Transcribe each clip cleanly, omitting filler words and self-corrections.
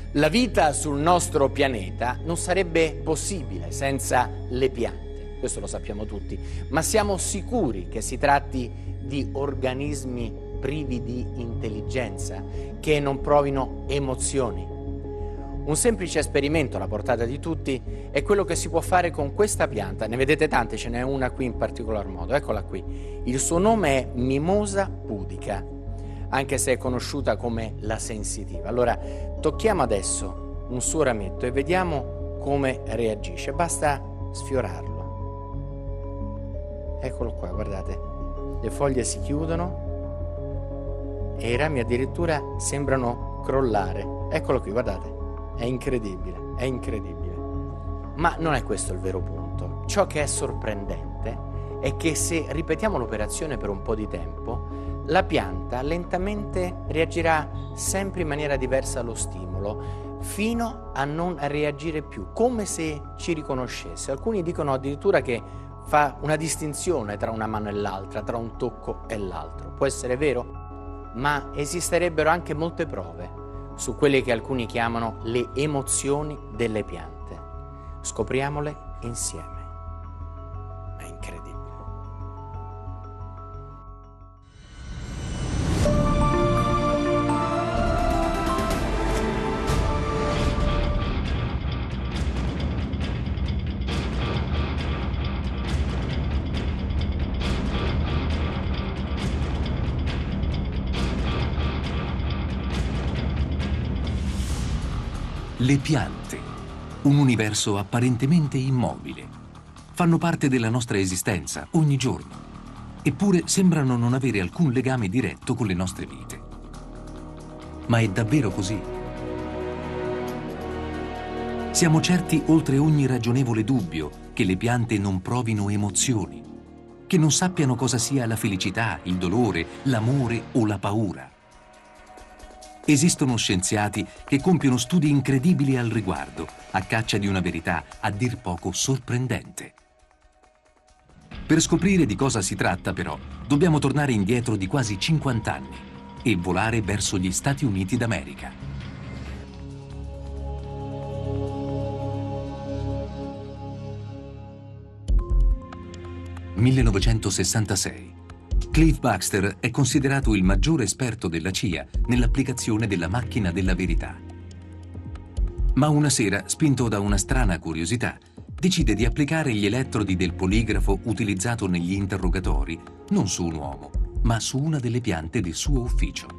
La vita sul nostro pianeta non sarebbe possibile senza le piante, questo lo sappiamo tutti, ma siamo sicuri che si tratti di organismi privi di intelligenza, che non provino emozioni? Un semplice esperimento alla portata di tutti è quello che si può fare con questa pianta. Ne vedete tante, ce n'è una qui in particolar modo, eccola qui. Il suo nome è Mimosa pudica, anche se è conosciuta come la sensitiva. Allora, tocchiamo adesso un suo rametto e vediamo come reagisce. Basta sfiorarlo. Eccolo qua, guardate. Le foglie si chiudono e i rami addirittura sembrano crollare. Eccolo qui, guardate. È incredibile, è incredibile. Ma non è questo il vero punto. Ciò che è sorprendente è che se ripetiamo l'operazione per un po' di tempo, la pianta lentamente reagirà sempre in maniera diversa allo stimolo, fino a non reagire più, come se ci riconoscesse. Alcuni dicono addirittura che fa una distinzione tra una mano e l'altra, tra un tocco e l'altro. Può essere vero? Ma esisterebbero anche molte prove su quelle che alcuni chiamano le emozioni delle piante. Scopriamole insieme. È incredibile. Le piante, un universo apparentemente immobile, fanno parte della nostra esistenza ogni giorno, eppure sembrano non avere alcun legame diretto con le nostre vite. Ma è davvero così? Siamo certi, oltre ogni ragionevole dubbio, che le piante non provino emozioni, che non sappiano cosa sia la felicità, il dolore, l'amore o la paura. Esistono scienziati che compiono studi incredibili al riguardo, a caccia di una verità a dir poco sorprendente. Per scoprire di cosa si tratta, però, dobbiamo tornare indietro di quasi 50 anni e volare verso gli Stati Uniti d'America. (1966). Clive Baxter è considerato il maggiore esperto della CIA nell'applicazione della macchina della verità. Ma una sera, spinto da una strana curiosità, decide di applicare gli elettrodi del poligrafo utilizzato negli interrogatori non su un uomo, ma su una delle piante del suo ufficio.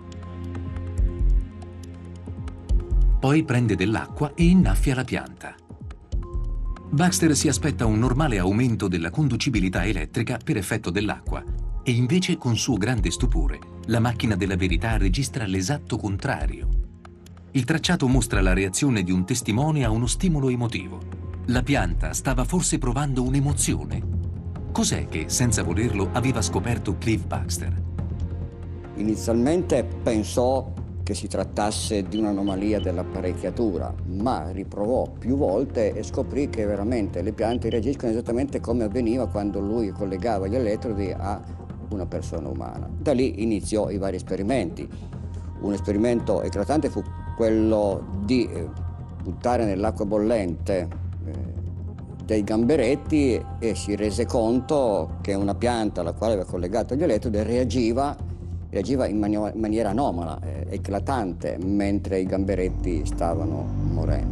Poi prende dell'acqua e innaffia la pianta. Baxter si aspetta un normale aumento della conducibilità elettrica per effetto dell'acqua, e invece, con suo grande stupore, la macchina della verità registra l'esatto contrario. Il tracciato mostra la reazione di un testimone a uno stimolo emotivo. La pianta stava forse provando un'emozione. Cos'è che, senza volerlo, aveva scoperto Clive Baxter? Inizialmente pensò che si trattasse di un'anomalia dell'apparecchiatura, ma riprovò più volte e scoprì che veramente le piante reagiscono esattamente come avveniva quando lui collegava gli elettrodi a una persona umana. Da lì iniziò i vari esperimenti. Un esperimento eclatante fu quello di buttare nell'acqua bollente dei gamberetti e si rese conto che una pianta alla quale aveva collegato gli elettrodi reagiva in maniera anomala, eclatante, mentre i gamberetti stavano morendo.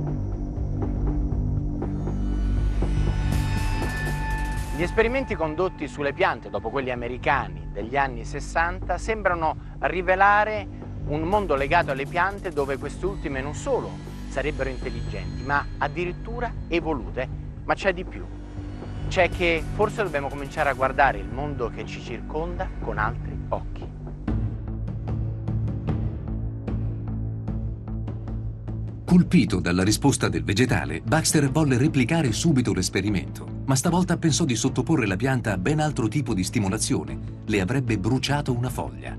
Gli esperimenti condotti sulle piante dopo quelli americani degli anni 60 sembrano rivelare un mondo legato alle piante dove queste ultime non solo sarebbero intelligenti, ma addirittura evolute. Ma c'è di più. C'è che forse dobbiamo cominciare a guardare il mondo che ci circonda con altri occhi. Colpito dalla risposta del vegetale, Baxter volle replicare subito l'esperimento, ma stavolta pensò di sottoporre la pianta a ben altro tipo di stimolazione. Le avrebbe bruciato una foglia.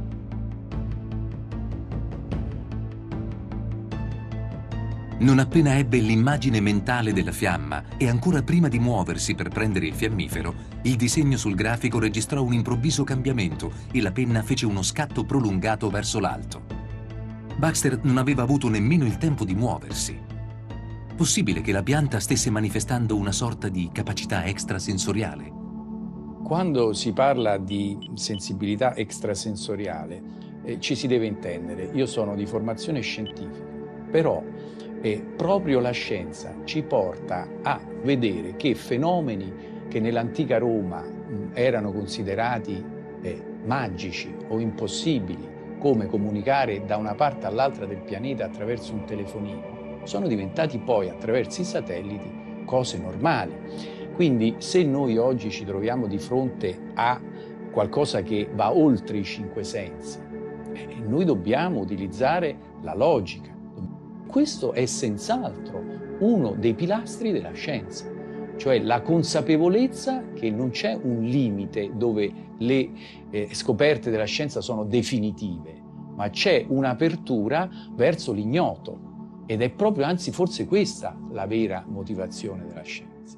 Non appena ebbe l'immagine mentale della fiamma e ancora prima di muoversi per prendere il fiammifero, il disegno sul grafico registrò un improvviso cambiamento e la penna fece uno scatto prolungato verso l'alto. Baxter non aveva avuto nemmeno il tempo di muoversi. Possibile che la pianta stesse manifestando una sorta di capacità extrasensoriale? Quando si parla di sensibilità extrasensoriale, ci si deve intendere. Io sono di formazione scientifica, però proprio la scienza ci porta a vedere che fenomeni che nell'antica Roma erano considerati magici o impossibili, come comunicare da una parte all'altra del pianeta attraverso un telefonino, sono diventati poi, attraverso i satelliti, cose normali. Quindi se noi oggi ci troviamo di fronte a qualcosa che va oltre i 5 sensi, noi dobbiamo utilizzare la logica. Questo è senz'altro uno dei pilastri della scienza, cioè la consapevolezza che non c'è un limite dove le scoperte della scienza sono definitive, ma c'è un'apertura verso l'ignoto. Ed è proprio, anzi forse questa, la vera motivazione della scienza.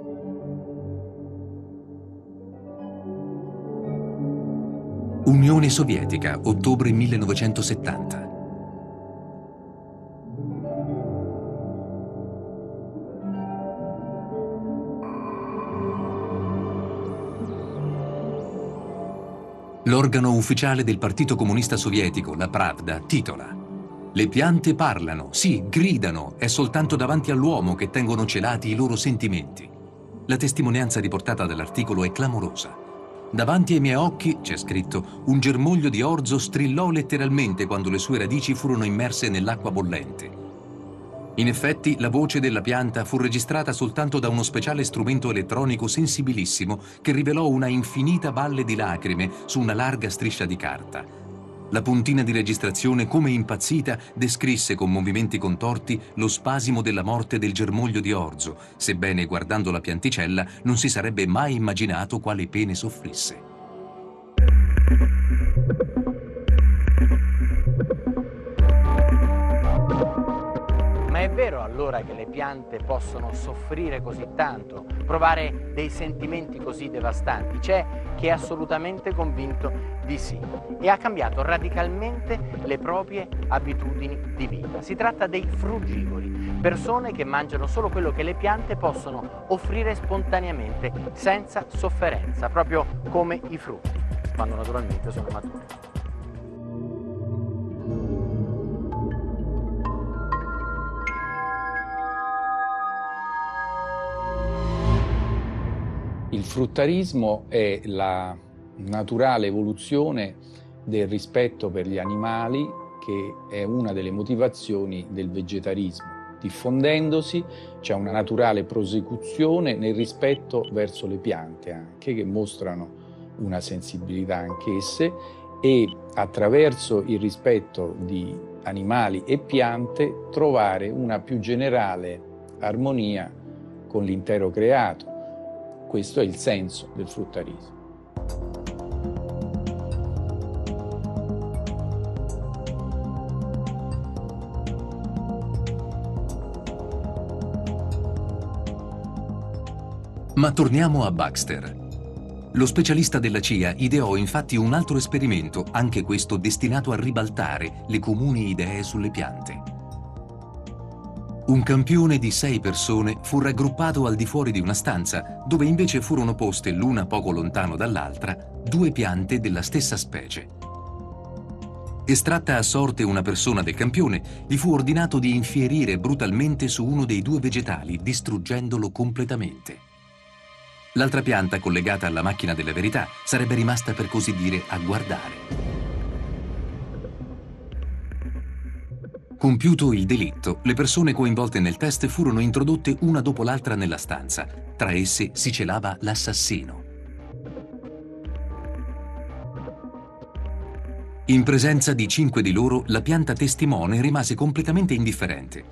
Unione Sovietica, ottobre 1970. L'organo ufficiale del Partito Comunista Sovietico, la Pravda, titola: "Le piante parlano, sì, gridano, è soltanto davanti all'uomo che tengono celati i loro sentimenti". La testimonianza riportata dall'articolo è clamorosa. "Davanti ai miei occhi", c'è scritto, "un germoglio di orzo strillò letteralmente quando le sue radici furono immerse nell'acqua bollente". In effetti, la voce della pianta fu registrata soltanto da uno speciale strumento elettronico sensibilissimo che rivelò una infinita valle di lacrime su una larga striscia di carta. La puntina di registrazione, come impazzita, descrisse con movimenti contorti lo spasimo della morte del germoglio di orzo, sebbene guardando la pianticella non si sarebbe mai immaginato quale pene soffrisse. Ma è vero allora che le piante possono soffrire così tanto, provare dei sentimenti così devastanti? C'è chi è assolutamente convinto di sì e ha cambiato radicalmente le proprie abitudini di vita. Si tratta dei frugivori, persone che mangiano solo quello che le piante possono offrire spontaneamente, senza sofferenza, proprio come i frutti, quando naturalmente sono maturi. Il fruttarismo è la naturale evoluzione del rispetto per gli animali, che è una delle motivazioni del vegetarismo. Diffondendosi c'è una naturale prosecuzione nel rispetto verso le piante anche, che mostrano una sensibilità anch'esse, e attraverso il rispetto di animali e piante trovare una più generale armonia con l'intero creato. Questo è il senso del fruttarismo. Ma torniamo a Baxter. Lo specialista della CIA ideò infatti un altro esperimento, anche questo destinato a ribaltare le comuni idee sulle piante. Un campione di 6 persone fu raggruppato al di fuori di una stanza, dove invece furono poste l'una poco lontano dall'altra 2 piante della stessa specie. Estratta a sorte una persona del campione, gli fu ordinato di infierire brutalmente su uno dei 2 vegetali, distruggendolo completamente. L'altra pianta, collegata alla macchina della verità, sarebbe rimasta per così dire a guardare. Compiuto il delitto, le persone coinvolte nel test furono introdotte una dopo l'altra nella stanza. Tra esse si celava l'assassino. In presenza di 5 di loro, la pianta testimone rimase completamente indifferente.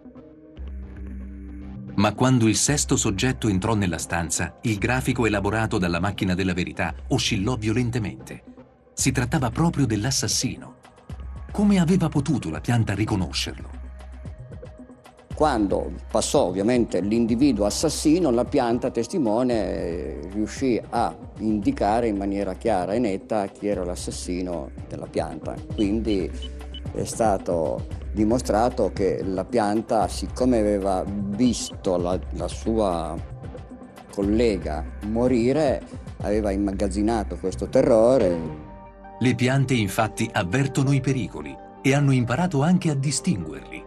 Ma quando il 6º soggetto entrò nella stanza, il grafico elaborato dalla macchina della verità oscillò violentemente. Si trattava proprio dell'assassino. Come aveva potuto la pianta riconoscerlo? Quando passò ovviamente l'individuo assassino, la pianta testimone riuscì a indicare in maniera chiara e netta chi era l'assassino della pianta. Quindi è stato dimostrato che la pianta, siccome aveva visto la sua collega morire, aveva immagazzinato questo terrore. Le piante infatti avvertono i pericoli e hanno imparato anche a distinguerli.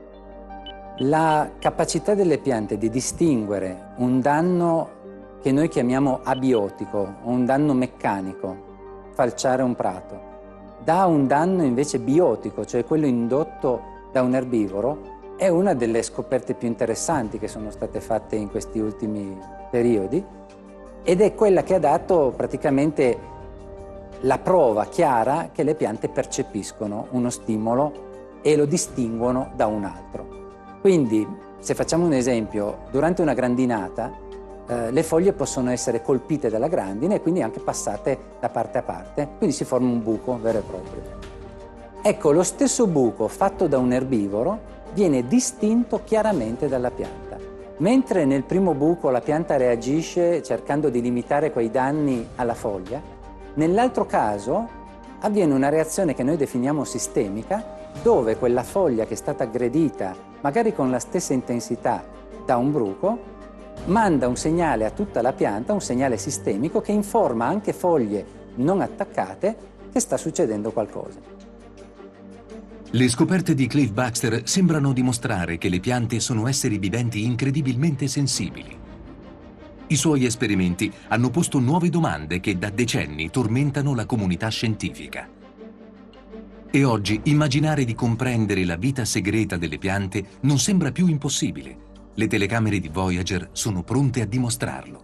La capacità delle piante di distinguere un danno che noi chiamiamo abiotico o un danno meccanico, falciare un prato, da un danno invece biotico, cioè quello indotto da un erbivoro, è una delle scoperte più interessanti che sono state fatte in questi ultimi periodi, ed è quella che ha dato praticamente la prova chiara che le piante percepiscono uno stimolo e lo distinguono da un altro. Quindi, se facciamo un esempio, durante una grandinata le foglie possono essere colpite dalla grandine e quindi anche passate da parte a parte, quindi si forma un buco vero e proprio. Ecco, lo stesso buco fatto da un erbivoro viene distinto chiaramente dalla pianta. Mentre nel primo buco la pianta reagisce cercando di limitare quei danni alla foglia, nell'altro caso avviene una reazione che noi definiamo sistemica, dove quella foglia che è stata aggredita, magari con la stessa intensità, da un bruco, manda un segnale a tutta la pianta, un segnale sistemico che informa anche foglie non attaccate che sta succedendo qualcosa. Le scoperte di Cliff Baxter sembrano dimostrare che le piante sono esseri viventi incredibilmente sensibili. I suoi esperimenti hanno posto nuove domande che da decenni tormentano la comunità scientifica. E oggi immaginare di comprendere la vita segreta delle piante non sembra più impossibile. Le telecamere di Voyager sono pronte a dimostrarlo.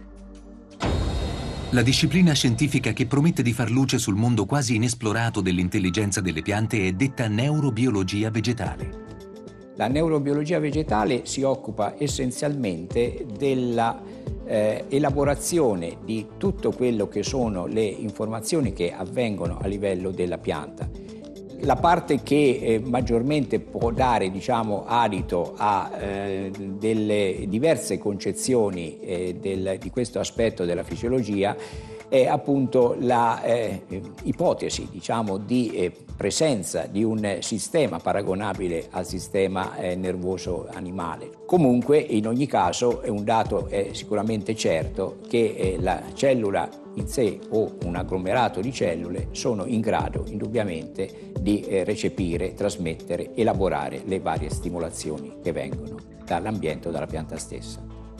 La disciplina scientifica che promette di far luce sul mondo quasi inesplorato dell'intelligenza delle piante è detta neurobiologia vegetale. La neurobiologia vegetale si occupa essenzialmente della elaborazione di tutto quello che sono le informazioni che avvengono a livello della pianta. La parte che maggiormente può dare, diciamo, adito a delle diverse concezioni di questo aspetto della fisiologia è appunto la ipotesi, diciamo, di presenza di un sistema paragonabile al sistema nervoso animale. Comunque, in ogni caso, un dato è sicuramente certo che la cellula in sé o un agglomerato di cellule sono in grado indubbiamente di recepire, trasmettere, elaborare le varie stimolazioni che vengono dall'ambiente o dalla pianta stessa.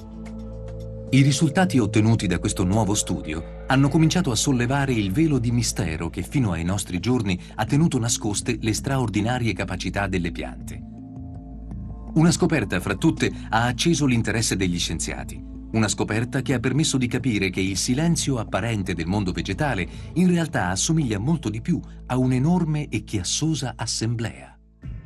I risultati ottenuti da questo nuovo studio hanno cominciato a sollevare il velo di mistero che fino ai nostri giorni ha tenuto nascoste le straordinarie capacità delle piante. Una scoperta fra tutte ha acceso l'interesse degli scienziati. Una scoperta che ha permesso di capire che il silenzio apparente del mondo vegetale in realtà assomiglia molto di più a un'enorme e chiassosa assemblea.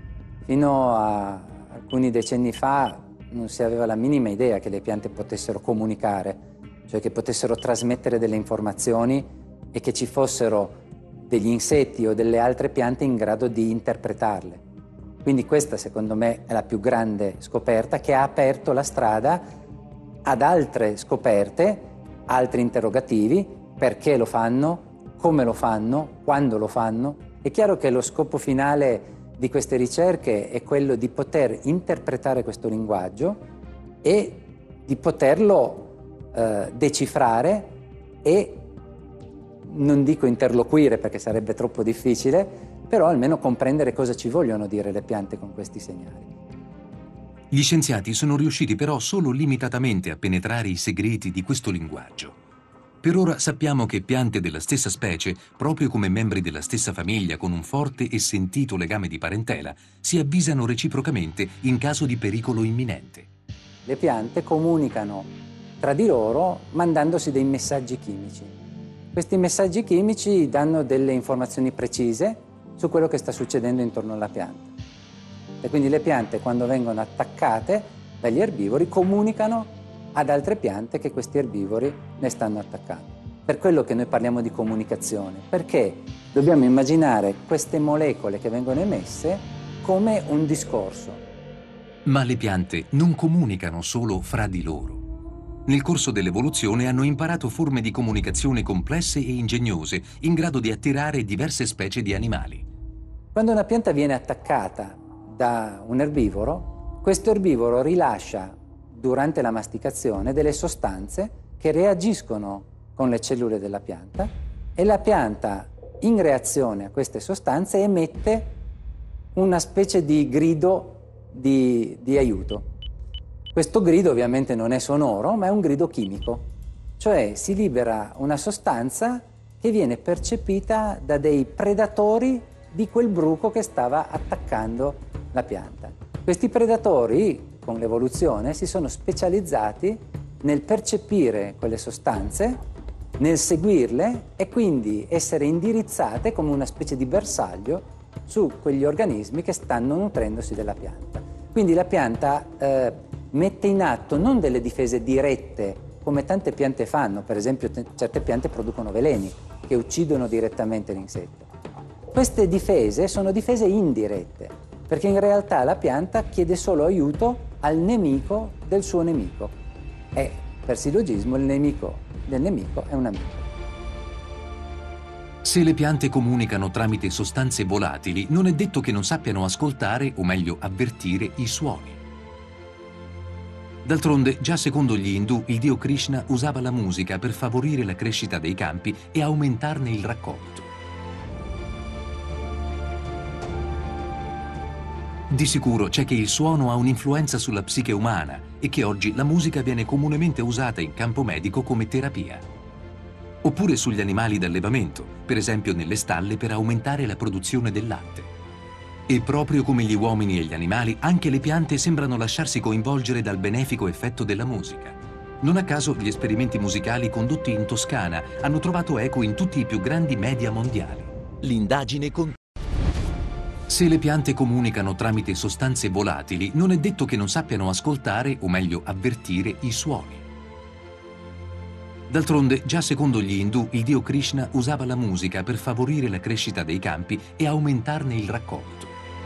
Fino a alcuni decenni fa non si aveva la minima idea che le piante potessero comunicare, cioè che potessero trasmettere delle informazioni e che ci fossero degli insetti o delle altre piante in grado di interpretarle. Quindi questa, secondo me, è la più grande scoperta che ha aperto la strada ad altre scoperte, altri interrogativi: perché lo fanno, come lo fanno, quando lo fanno. È chiaro che lo scopo finale di queste ricerche è quello di poter interpretare questo linguaggio e di poterlo decifrare e, non dico interloquire perché sarebbe troppo difficile, però almeno comprendere cosa ci vogliono dire le piante con questi segnali. Gli scienziati sono riusciti però solo limitatamente a penetrare i segreti di questo linguaggio. Per ora sappiamo che piante della stessa specie, proprio come membri della stessa famiglia con un forte e sentito legame di parentela, si avvisano reciprocamente in caso di pericolo imminente. Le piante comunicano tra di loro mandandosi dei messaggi chimici. Questi messaggi chimici danno delle informazioni precise su quello che sta succedendo intorno alla pianta. E quindi le piante, quando vengono attaccate dagli erbivori, comunicano ad altre piante che questi erbivori ne stanno attaccando. Per quello che noi parliamo di comunicazione, perché dobbiamo immaginare queste molecole che vengono emesse come un discorso. Ma le piante non comunicano solo fra di loro. Nel corso dell'evoluzione hanno imparato forme di comunicazione complesse e ingegnose, in grado di attirare diverse specie di animali. Quando una pianta viene attaccata da un erbivoro, questo erbivoro rilascia durante la masticazione delle sostanze che reagiscono con le cellule della pianta e la pianta, in reazione a queste sostanze, emette una specie di grido di aiuto. Questo grido ovviamente non è sonoro, ma è un grido chimico, cioè si libera una sostanza che viene percepita da dei predatori di quel bruco che stava attaccando la pianta. Questi predatori, con l'evoluzione, si sono specializzati nel percepire quelle sostanze, nel seguirle e quindi essere indirizzate come una specie di bersaglio su quegli organismi che stanno nutrendosi della pianta. Quindi la pianta mette in atto non delle difese dirette, come tante piante fanno, per esempio certe piante producono veleni che uccidono direttamente l'insetto. Queste difese sono difese indirette, perché in realtà la pianta chiede solo aiuto al nemico del suo nemico. E per sillogismo il nemico del nemico è un amico. Se le piante comunicano tramite sostanze volatili, non è detto che non sappiano ascoltare, o meglio avvertire, i suoni. D'altronde, già secondo gli Indù, il dio Krishna usava la musica per favorire la crescita dei campi e aumentarne il raccolto. Di sicuro c'è che il suono ha un'influenza sulla psiche umana e che oggi la musica viene comunemente usata in campo medico come terapia. Oppure sugli animali d'allevamento, per esempio nelle stalle per aumentare la produzione del latte. E proprio come gli uomini e gli animali, anche le piante sembrano lasciarsi coinvolgere dal benefico effetto della musica. Non a caso gli esperimenti musicali condotti in Toscana hanno trovato eco in tutti i più grandi media mondiali. L'indagine continua. Se le piante comunicano tramite sostanze volatili, non è detto che non sappiano ascoltare, o meglio avvertire, i suoni. D'altronde, già secondo gli Indù, il dio Krishna usava la musica per favorire la crescita dei campi e aumentarne il raccolto.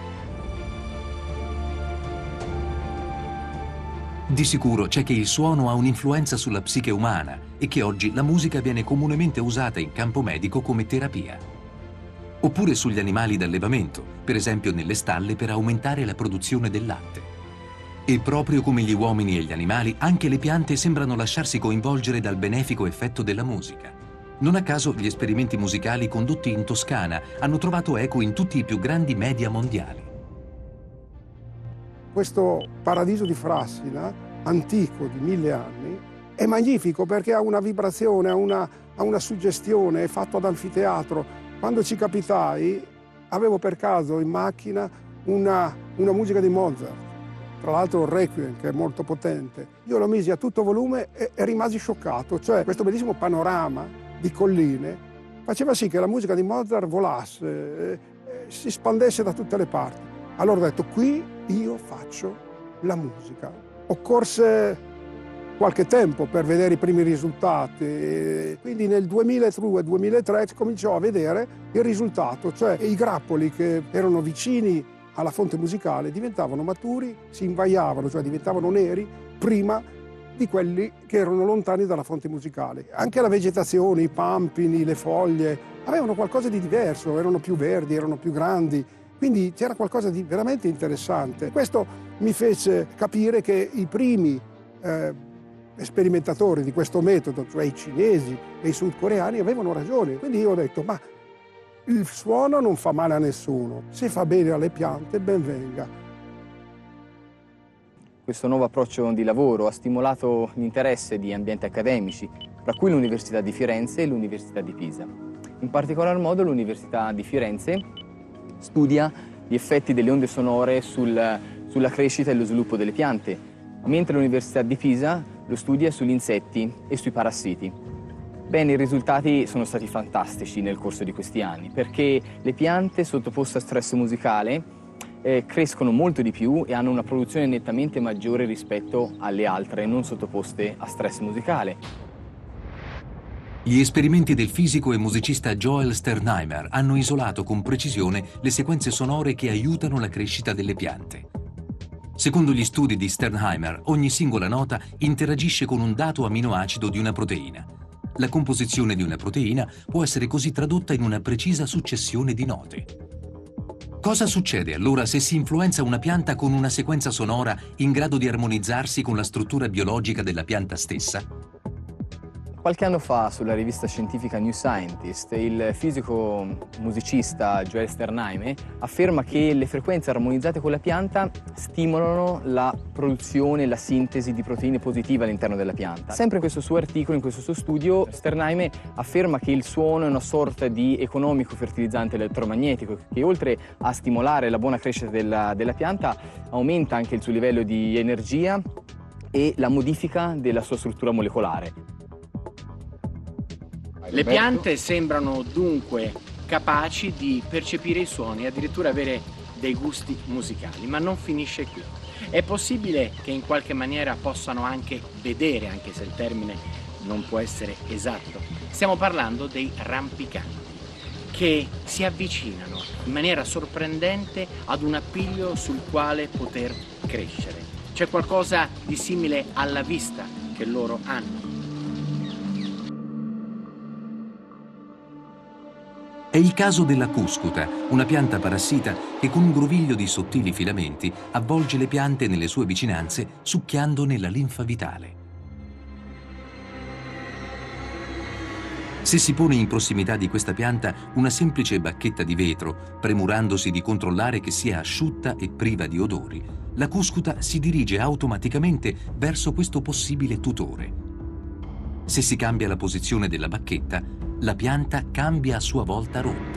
Di sicuro c'è che il suono ha un'influenza sulla psiche umana e che oggi la musica viene comunemente usata in campo medico come terapia. Oppure sugli animali d'allevamento, per esempio nelle stalle per aumentare la produzione del latte. E proprio come gli uomini e gli animali, anche le piante sembrano lasciarsi coinvolgere dal benefico effetto della musica. Non a caso gli esperimenti musicali condotti in Toscana hanno trovato eco in tutti i più grandi media mondiali. Questo paradiso di Frassina, antico di 1000 anni, è magnifico perché ha una vibrazione, ha una suggestione, è fatto ad anfiteatro. Quando ci capitai, avevo per caso in macchina una musica di Mozart, tra l'altro il Requiem, che è molto potente. Io lo misi a tutto volume e rimasi scioccato, cioè questo bellissimo panorama di colline faceva sì che la musica di Mozart volasse, si spandesse da tutte le parti. Allora ho detto, qui io faccio la musica. Occorse qualche tempo per vedere i primi risultati, quindi nel 2002-2003 cominciò a vedere il risultato, cioè i grappoli che erano vicini alla fonte musicale diventavano maturi, si invaiavano, cioè diventavano neri prima di quelli che erano lontani dalla fonte musicale. Anche la vegetazione, i pampini, le foglie, avevano qualcosa di diverso, erano più verdi, erano più grandi. Quindi c'era qualcosa di veramente interessante. Questo mi fece capire che i primi sperimentatori di questo metodo, cioè i cinesi e i sudcoreani, avevano ragione. Quindi io ho detto, ma il suono non fa male a nessuno, se fa bene alle piante, ben venga. Questo nuovo approccio di lavoro ha stimolato l'interesse di ambienti accademici, tra cui l'Università di Firenze e l'Università di Pisa. In particolar modo l'Università di Firenze studia gli effetti delle onde sonore sulla crescita e lo sviluppo delle piante, mentre l'Università di Pisa lo studia sugli insetti e sui parassiti. Bene, i risultati sono stati fantastici nel corso di questi anni, perché le piante sottoposte a stress musicale crescono molto di più e hanno una produzione nettamente maggiore rispetto alle altre non sottoposte a stress musicale. Gli esperimenti del fisico e musicista Joel Sternheimer hanno isolato con precisione le sequenze sonore che aiutano la crescita delle piante. Secondo gli studi di Sternheimer, ogni singola nota interagisce con un dato aminoacido di una proteina. La composizione di una proteina può essere così tradotta in una precisa successione di note. Cosa succede allora se si influenza una pianta con una sequenza sonora in grado di armonizzarsi con la struttura biologica della pianta stessa? Qualche anno fa, sulla rivista scientifica New Scientist, il fisico musicista Joel Sternheim afferma che le frequenze armonizzate con la pianta stimolano la produzione e la sintesi di proteine positive all'interno della pianta. Sempre in questo suo articolo, in questo suo studio, Sternheim afferma che il suono è una sorta di economico fertilizzante elettromagnetico che, oltre a stimolare la buona crescita della pianta, aumenta anche il suo livello di energia e la modifica della sua struttura molecolare. Le piante sembrano dunque capaci di percepire i suoni e addirittura avere dei gusti musicali, ma non finisce qui. È possibile che in qualche maniera possano anche vedere, anche se il termine non può essere esatto. Stiamo parlando dei rampicanti, che si avvicinano in maniera sorprendente ad un appiglio sul quale poter crescere. C'è qualcosa di simile alla vista che loro hanno. È il caso della cuscuta, una pianta parassita che con un groviglio di sottili filamenti avvolge le piante nelle sue vicinanze, succhiandone la linfa vitale. Se si pone in prossimità di questa pianta una semplice bacchetta di vetro, premurandosi di controllare che sia asciutta e priva di odori, la cuscuta si dirige automaticamente verso questo possibile tutore. Se si cambia la posizione della bacchetta, la pianta cambia a sua volta rotta.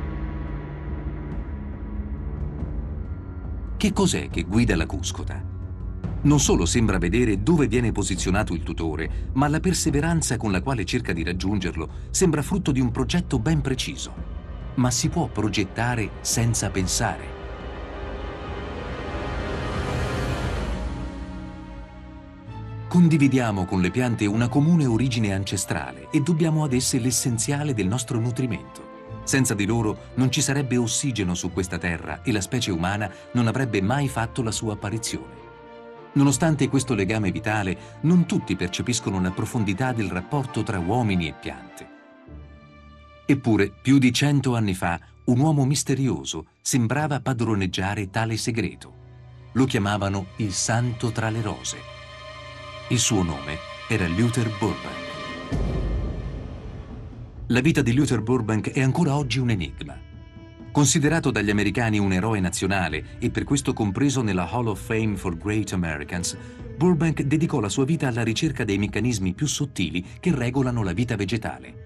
Che cos'è che guida la cuscuta? Non solo sembra vedere dove viene posizionato il tutore, ma la perseveranza con la quale cerca di raggiungerlo sembra frutto di un progetto ben preciso. Ma si può progettare senza pensare. Condividiamo con le piante una comune origine ancestrale e dobbiamo ad esse l'essenziale del nostro nutrimento. Senza di loro non ci sarebbe ossigeno su questa terra e la specie umana non avrebbe mai fatto la sua apparizione. Nonostante questo legame vitale, non tutti percepiscono la profondità del rapporto tra uomini e piante. Eppure, più di 100 anni fa, un uomo misterioso sembrava padroneggiare tale segreto. Lo chiamavano il Santo tra le rose. Il suo nome era Luther Burbank. La vita di Luther Burbank è ancora oggi un enigma. Considerato dagli americani un eroe nazionale e per questo compreso nella Hall of Fame for Great Americans, Burbank dedicò la sua vita alla ricerca dei meccanismi più sottili che regolano la vita vegetale.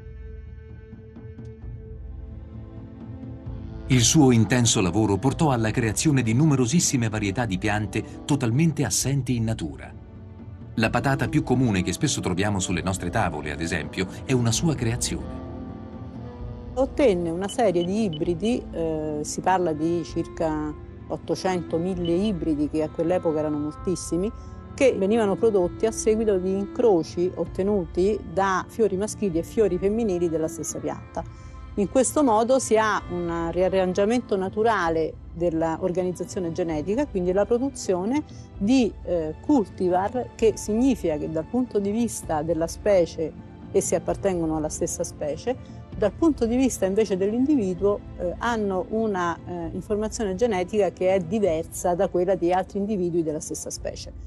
Il suo intenso lavoro portò alla creazione di numerosissime varietà di piante totalmente assenti in natura. La patata più comune che spesso troviamo sulle nostre tavole, ad esempio, è una sua creazione. Ottenne una serie di ibridi, si parla di circa 800.000 ibridi, che a quell'epoca erano moltissimi, che venivano prodotti a seguito di incroci ottenuti da fiori maschili e fiori femminili della stessa pianta. In questo modo si ha un riarrangiamento naturale dell'organizzazione genetica, quindi la produzione di cultivar, che significa che dal punto di vista della specie essi appartengono alla stessa specie, dal punto di vista invece dell'individuo hanno una informazione genetica che è diversa da quella di altri individui della stessa specie.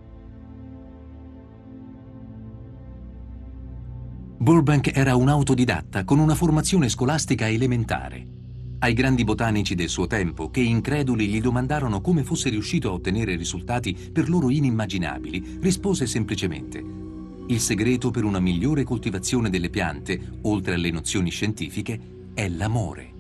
Burbank era un autodidatta con una formazione scolastica elementare. Ai grandi botanici del suo tempo, che increduli gli domandarono come fosse riuscito a ottenere risultati per loro inimmaginabili, rispose semplicemente: il segreto per una migliore coltivazione delle piante, oltre alle nozioni scientifiche, è l'amore.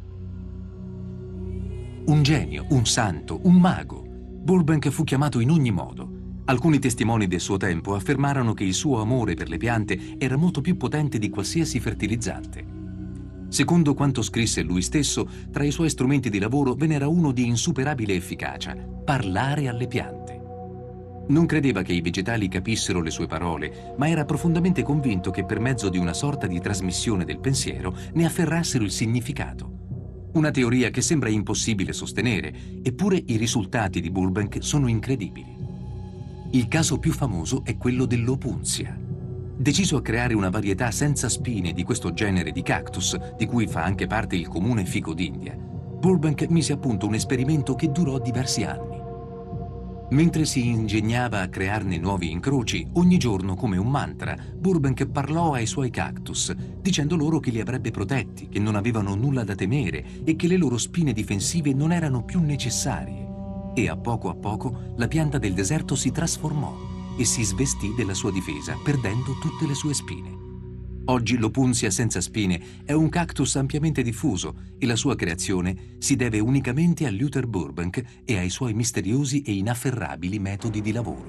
Un genio, un santo, un mago. Burbank fu chiamato in ogni modo. Alcuni testimoni del suo tempo affermarono che il suo amore per le piante era molto più potente di qualsiasi fertilizzante. Secondo quanto scrisse lui stesso, tra i suoi strumenti di lavoro ve n'era uno di insuperabile efficacia: parlare alle piante. Non credeva che i vegetali capissero le sue parole, ma era profondamente convinto che per mezzo di una sorta di trasmissione del pensiero ne afferrassero il significato. Una teoria che sembra impossibile sostenere, eppure i risultati di Burbank sono incredibili. Il caso più famoso è quello dell'opunzia. Deciso a creare una varietà senza spine di questo genere di cactus, di cui fa anche parte il comune fico d'India, Burbank mise a punto un esperimento che durò diversi anni. Mentre si ingegnava a crearne nuovi incroci, ogni giorno, come un mantra, Burbank parlò ai suoi cactus, dicendo loro che li avrebbe protetti, che non avevano nulla da temere e che le loro spine difensive non erano più necessarie. E a poco la pianta del deserto si trasformò e si svestì della sua difesa, perdendo tutte le sue spine. Oggi l'opuntia senza spine è un cactus ampiamente diffuso e la sua creazione si deve unicamente a Luther Burbank e ai suoi misteriosi e inafferrabili metodi di lavoro.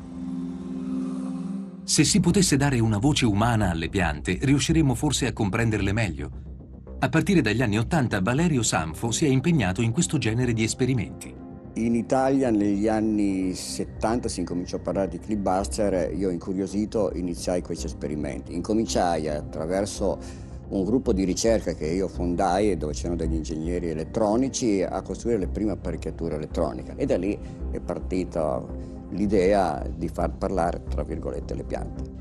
Se si potesse dare una voce umana alle piante, riusciremmo forse a comprenderle meglio. A partire dagli anni '80 Valerio Sanfo si è impegnato in questo genere di esperimenti. In Italia negli anni 70 si incominciò a parlare di clipbuster, io incuriosito iniziai questi esperimenti. Incominciai attraverso un gruppo di ricerca che io fondai, dove c'erano degli ingegneri elettronici, a costruire le prime apparecchiature elettroniche e da lì è partita l'idea di far parlare, tra virgolette, le piante.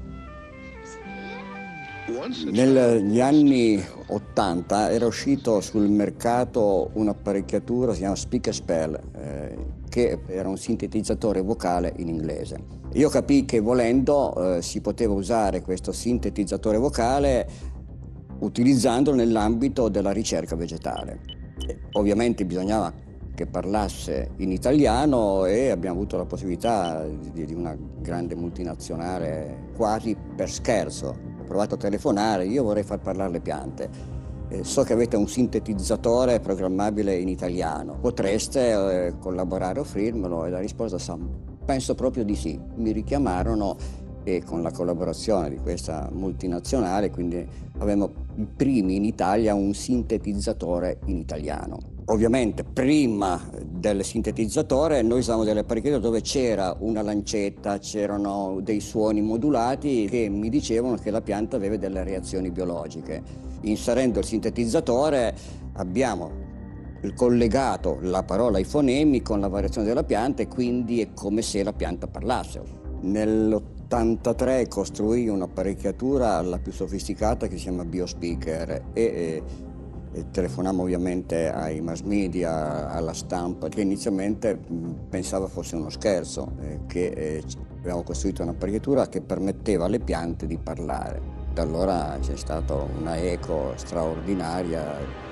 Negli anni 80 era uscito sul mercato un'apparecchiatura, si chiama Speak and Spell, che era un sintetizzatore vocale in inglese. Io capii che volendo si poteva usare questo sintetizzatore vocale utilizzandolo nell'ambito della ricerca vegetale. Ovviamente bisognava che parlasse in italiano e abbiamo avuto la possibilità di una grande multinazionale quasi per scherzo. Ho provato a telefonare, io vorrei far parlare le piante. So che avete un sintetizzatore programmabile in italiano, potreste collaborare, offrirmelo? E la risposta penso proprio di sì. Mi richiamarono e con la collaborazione di questa multinazionale, quindi avevamo i primi in Italia un sintetizzatore in italiano. Ovviamente prima del sintetizzatore noi usavamo delle apparecchiature dove c'era una lancetta, c'erano dei suoni modulati che mi dicevano che la pianta aveva delle reazioni biologiche. Inserendo il sintetizzatore abbiamo collegato la parola ai fonemi con la variazione della pianta e quindi è come se la pianta parlasse. Nell'83 costruì un'apparecchiatura la più sofisticata che si chiama BioSpeaker e telefonammo ovviamente ai mass media, alla stampa, che inizialmente pensava fosse uno scherzo, che avevamo costruito un'apparecchiatura che permetteva alle piante di parlare. Da allora c'è stata una eco straordinaria.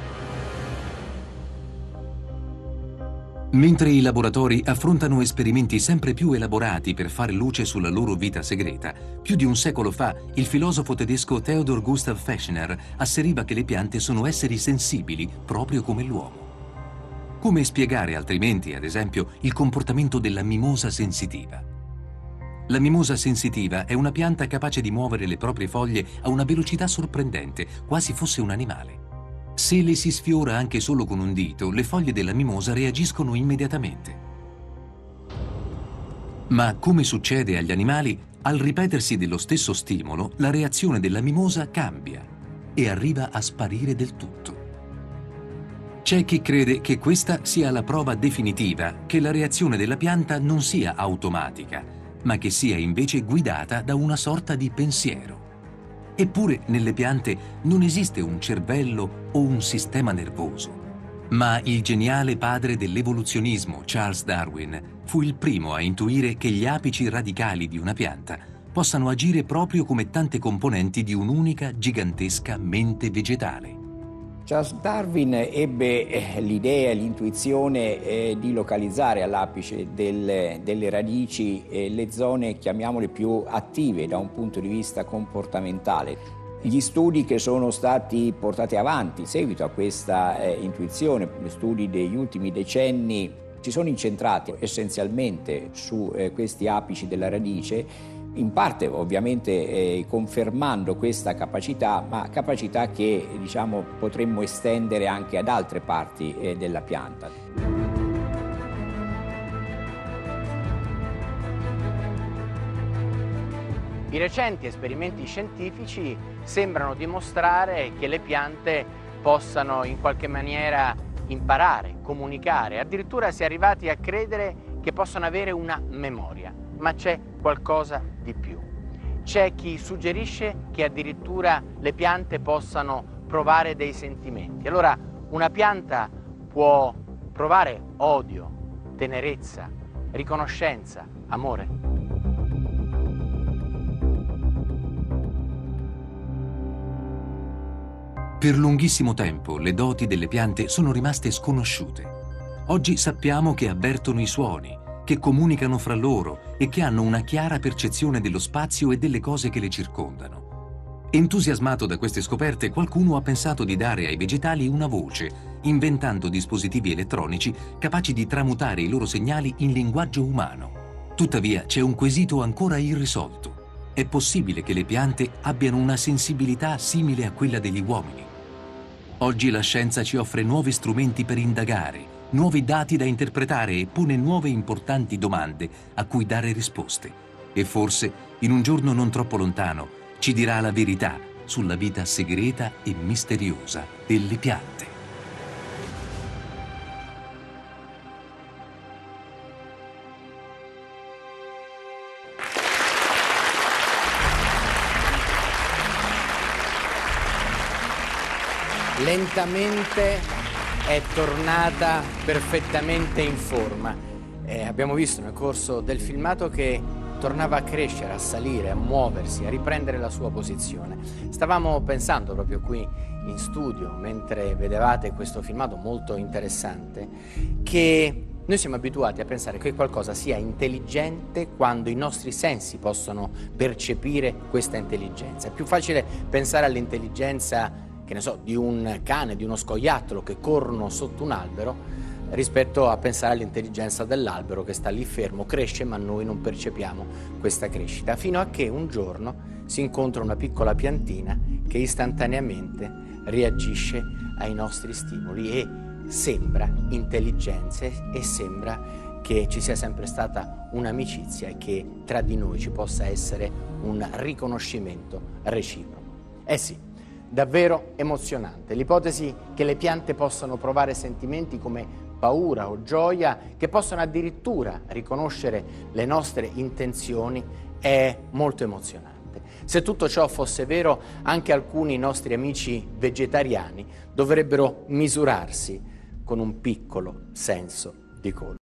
Mentre i laboratori affrontano esperimenti sempre più elaborati per fare luce sulla loro vita segreta, più di un secolo fa il filosofo tedesco Theodor Gustav Fechner asseriva che le piante sono esseri sensibili proprio come l'uomo. Come spiegare altrimenti, ad esempio, il comportamento della mimosa sensitiva? La mimosa sensitiva è una pianta capace di muovere le proprie foglie a una velocità sorprendente, quasi fosse un animale. Se le si sfiora anche solo con un dito, le foglie della mimosa reagiscono immediatamente. Ma, come succede agli animali, al ripetersi dello stesso stimolo, la reazione della mimosa cambia e arriva a sparire del tutto. C'è chi crede che questa sia la prova definitiva che la reazione della pianta non sia automatica, ma che sia invece guidata da una sorta di pensiero. Eppure nelle piante non esiste un cervello o un sistema nervoso. Ma il geniale padre dell'evoluzionismo, Charles Darwin, fu il primo a intuire che gli apici radicali di una pianta possano agire proprio come tante componenti di un'unica gigantesca mente vegetale. Charles Darwin ebbe l'idea, l'intuizione di localizzare all'apice delle radici le zone, chiamiamole, più attive da un punto di vista comportamentale. Gli studi che sono stati portati avanti in seguito a questa intuizione, gli studi degli ultimi decenni, si sono incentrati essenzialmente su questi apici della radice, in parte ovviamente confermando questa capacità, ma capacità che potremmo estendere anche ad altre parti della pianta. I recenti esperimenti scientifici sembrano dimostrare che le piante possano in qualche maniera imparare, comunicare, addirittura si è arrivati a credere che possano avere una memoria. Ma c'è qualcosa di più. C'è chi suggerisce che addirittura le piante possano provare dei sentimenti. Allora, una pianta può provare odio, tenerezza, riconoscenza, amore. Per lunghissimo tempo le doti delle piante sono rimaste sconosciute. Oggi sappiamo che avvertono i suoni, che comunicano fra loro e che hanno una chiara percezione dello spazio e delle cose che le circondano. Entusiasmato da queste scoperte, qualcuno ha pensato di dare ai vegetali una voce, inventando dispositivi elettronici capaci di tramutare i loro segnali in linguaggio umano. Tuttavia c'è un quesito ancora irrisolto. È possibile che le piante abbiano una sensibilità simile a quella degli uomini? Oggi la scienza ci offre nuovi strumenti per indagare, nuovi dati da interpretare e pone nuove importanti domande a cui dare risposte. E forse, in un giorno non troppo lontano, ci dirà la verità sulla vita segreta e misteriosa delle piante. Lentamente è tornata perfettamente in forma. Abbiamo visto nel corso del filmato che tornava a crescere, a salire, a muoversi, a riprendere la sua posizione. Stavamo pensando proprio qui in studio, mentre vedevate questo filmato molto interessante, che noi siamo abituati a pensare che qualcosa sia intelligente quando i nostri sensi possono percepire questa intelligenza. È più facile pensare all'intelligenza, che ne so, di un cane, di uno scoiattolo che corrono sotto un albero, rispetto a pensare all'intelligenza dell'albero che sta lì fermo, cresce ma noi non percepiamo questa crescita, fino a che un giorno si incontra una piccola piantina che istantaneamente reagisce ai nostri stimoli e sembra intelligenza e sembra che ci sia sempre stata un'amicizia e che tra di noi ci possa essere un riconoscimento reciproco. Eh sì, davvero emozionante l'ipotesi che le piante possano provare sentimenti come paura o gioia, che possono addirittura riconoscere le nostre intenzioni, è molto emozionante. Se tutto ciò fosse vero, anche alcuni nostri amici vegetariani dovrebbero misurarsi con un piccolo senso di colpa.